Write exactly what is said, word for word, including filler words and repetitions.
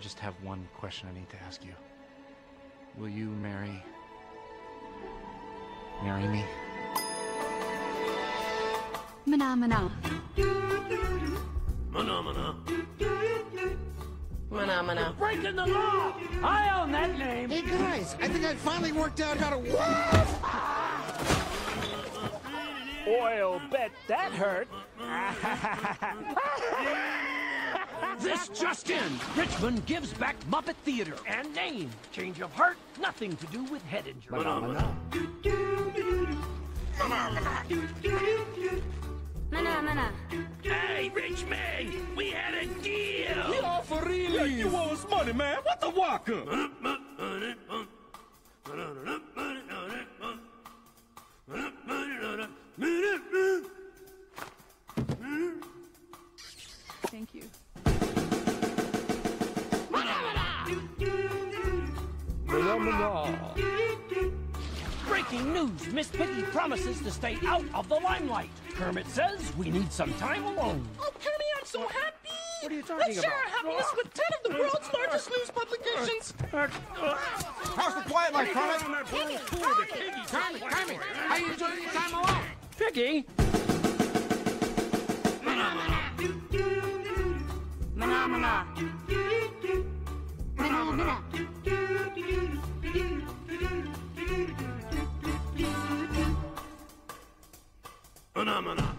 just have one question I need to ask you. Will you marry... marry me? Mana mana. Mana mana. Mana mana. Breaking the law! I own that name! Hey guys, I think I finally worked out how to woof! Oil bet that hurt. This just in. Richmond gives back Muppet Theater and name. Change of heart, nothing to do with head injury. Mana mana. Hey, Richmond, we had a deal. Yeah, for real. Like you owe us money, man. What the walker? Thank you. Breaking news, Miss Piggy promises to stay out of the limelight. Kermit says we need some time alone. Oh, Kermit, I'm so happy! What are you talking Let's about? share our happiness with ten of the world's largest news publications! How's the quiet life, Kermit? Kermit, Kermit, how you enjoying your time alone? Piggy? Mana mana. Mana mana. Phenomena.